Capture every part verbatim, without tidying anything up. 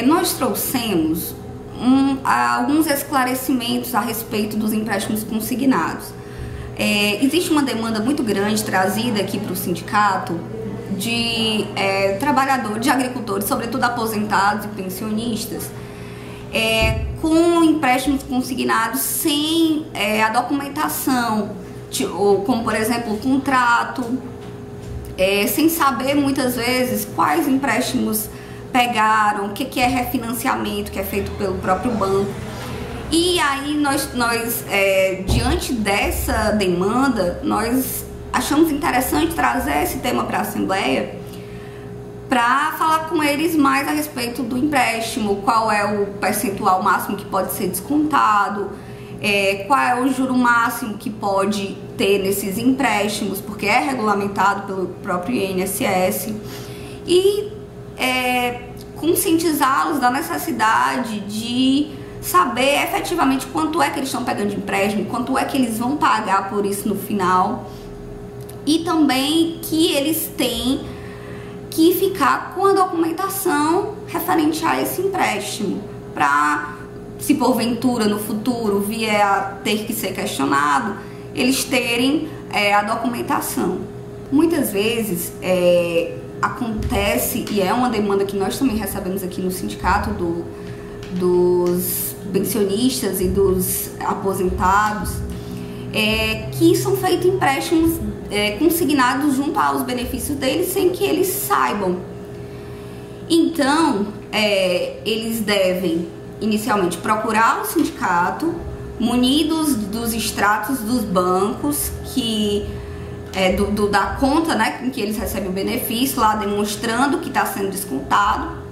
nós trouxemos um, alguns esclarecimentos a respeito dos empréstimos consignados. É, existe uma demanda muito grande trazida aqui para o sindicato de é, trabalhadores, de agricultores, sobretudo aposentados e pensionistas, é, com empréstimos consignados sem é, a documentação, de, ou, como por exemplo o contrato, é, sem saber muitas vezes quais empréstimos pegaram, o que, que é refinanciamento, que é feito pelo próprio banco. E aí nós, nós é, diante dessa demanda, nós achamos interessante trazer esse tema para a Assembleia para falar com eles mais a respeito do empréstimo, qual é o percentual máximo que pode ser descontado, é, qual é o juro máximo que pode ter nesses empréstimos, porque é regulamentado pelo próprio I N S S, e é, conscientizá-los da necessidade de saber efetivamente quanto é que eles estão pegando de empréstimo, quanto é que eles vão pagar por isso no final, e também que eles têm que ficar com a documentação referente a esse empréstimo, para, se porventura no futuro vier a ter que ser questionado, eles terem é, a documentação. Muitas vezes é, acontece, e é uma demanda que nós também recebemos aqui no sindicato do, dos pensionistas e dos aposentados, é, que são feitos empréstimos é, consignados junto aos benefícios deles sem que eles saibam. Então, é, eles devem inicialmente procurar o sindicato, munidos dos extratos dos bancos, que é, do, do, da conta, né, em que eles recebem o benefício, lá demonstrando que está sendo descontado,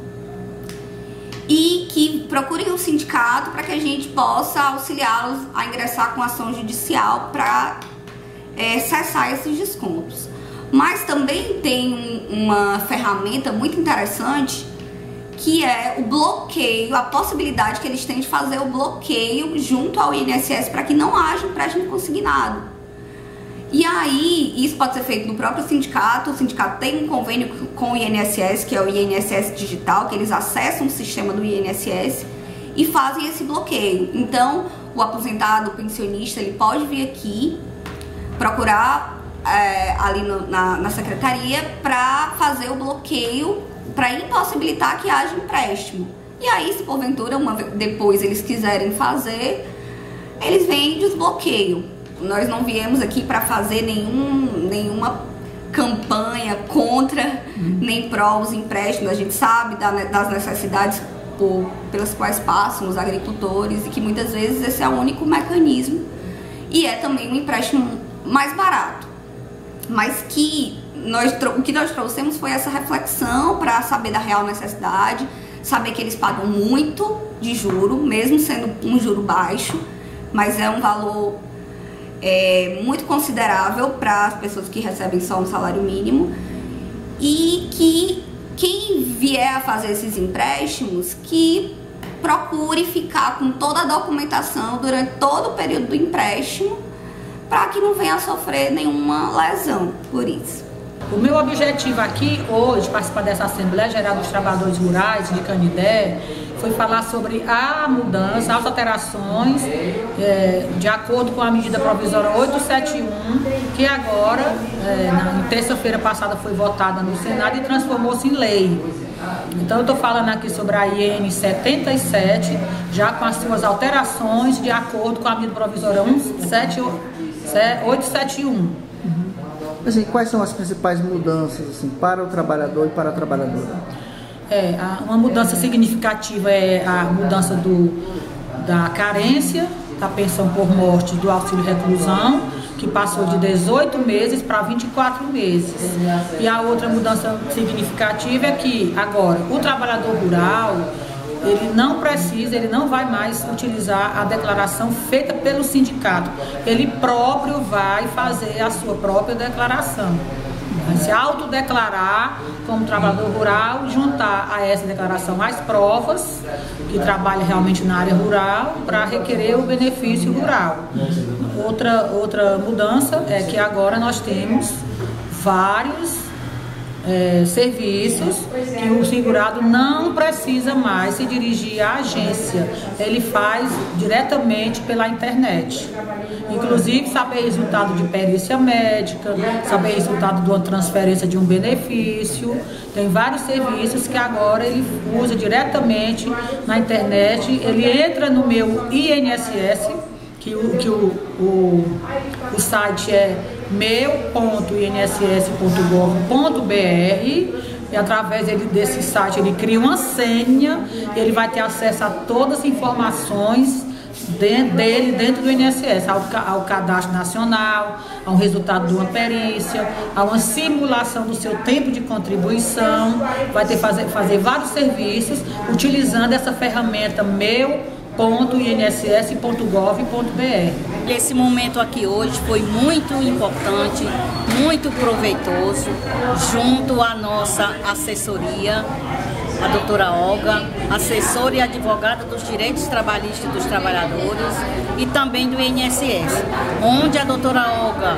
e que procurem o sindicato para que a gente possa auxiliá-los a ingressar com ação judicial para é, cessar esses descontos. Mas também tem um, uma ferramenta muito interessante, que é o bloqueio, a possibilidade que eles têm de fazer o bloqueio junto ao I N S S para que não haja empréstimo consignado. E aí, isso pode ser feito no próprio sindicato. O sindicato tem um convênio com o I N S S, que é o I N S S Digital, que eles acessam o sistema do I N S S e fazem esse bloqueio. Então, o aposentado, o pensionista, ele pode vir aqui procurar é, ali no, na, na secretaria para fazer o bloqueio, para impossibilitar que haja empréstimo. E aí, se porventura, uma, depois eles quiserem fazer, eles vêm e desbloqueiam. Nós não viemos aqui para fazer nenhum, nenhuma campanha contra, uhum. nem pró os empréstimos. A gente sabe da, das necessidades por, pelas quais passam os agricultores, e que muitas vezes esse é o único mecanismo, e é também um empréstimo mais barato. Mas que nós, o que nós trouxemos foi essa reflexão para saber da real necessidade, saber que eles pagam muito de juro, mesmo sendo um juro baixo, mas é um valor é, muito considerável para as pessoas que recebem só um salário mínimo, e que quem vier a fazer esses empréstimos, que procure ficar com toda a documentação durante todo o período do empréstimo, para que não venha a sofrer nenhuma lesão por isso. O meu objetivo aqui hoje, participar dessa Assembleia Geral dos Trabalhadores Rurais de Canindé, foi falar sobre a mudança, as alterações é, de acordo com a medida provisória oitocentos e setenta e um, que agora, é, na terça-feira passada, foi votada no Senado e transformou-se em lei. Então eu estou falando aqui sobre a I N setenta e sete, já com as suas alterações de acordo com a medida provisória oitocentos e setenta e um. Assim, quais são as principais mudanças assim, para o trabalhador e para a trabalhadora? É, uma mudança significativa é a mudança do, da carência, da pensão por morte, do auxílio reclusão, que passou de dezoito meses para vinte e quatro meses. E a outra mudança significativa é que agora o trabalhador rural, ele não precisa, ele não vai mais utilizar a declaração feita pelo sindicato. Ele próprio vai fazer a sua própria declaração. Vai se autodeclarar como trabalhador rural, juntar a essa declaração as provas que trabalha realmente na área rural para requerer o benefício rural. Outra, outra mudança é que agora nós temos vários é, serviços que o segurado não precisa mais se dirigir à agência, ele faz diretamente pela internet. Inclusive saber resultado de perícia médica, saber resultado de uma transferência de um benefício. Tem vários serviços que agora ele usa diretamente na internet. Ele entra no meu I N S S, que o, que o, o, o site é meu ponto i n s s ponto gov ponto b r, e através dele, desse site ele cria uma senha e ele vai ter acesso a todas as informações dentro, dele dentro do I N S S, ao, ao cadastro nacional, ao resultado de uma perícia, a uma simulação do seu tempo de contribuição. Vai ter que fazer, fazer vários serviços utilizando essa ferramenta meu ponto i n s s ponto gov ponto b r. Esse momento aqui hoje foi muito importante, muito proveitoso, junto à nossa assessoria, a doutora Olga, assessora e advogada dos direitos trabalhistas dos trabalhadores e também do I N S S, onde a doutora Olga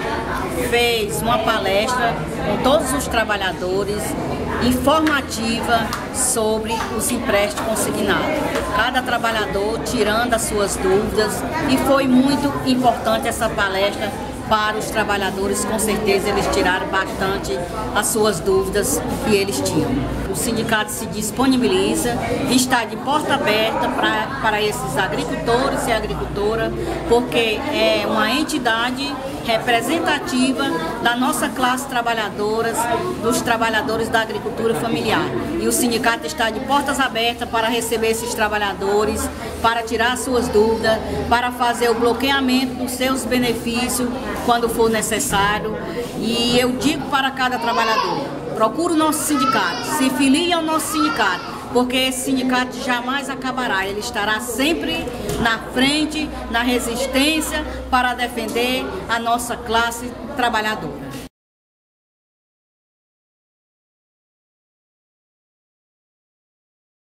fez uma palestra com todos os trabalhadores, informativa sobre os empréstimos consignados. Cada trabalhador tirando as suas dúvidas, e foi muito importante essa palestra para os trabalhadores. Com certeza eles tiraram bastante as suas dúvidas que eles tinham. O sindicato se disponibiliza, está de porta aberta para, para esses agricultores e agricultoras, porque é uma entidade representativa da nossa classe trabalhadora, dos trabalhadores da agricultura familiar. E o sindicato está de portas abertas para receber esses trabalhadores, para tirar suas dúvidas, para fazer o bloqueamento dos seus benefícios quando for necessário. E eu digo para cada trabalhador: procure o nosso sindicato, se filie ao nosso sindicato, porque esse sindicato jamais acabará, ele estará sempre na frente, na resistência, para defender a nossa classe trabalhadora.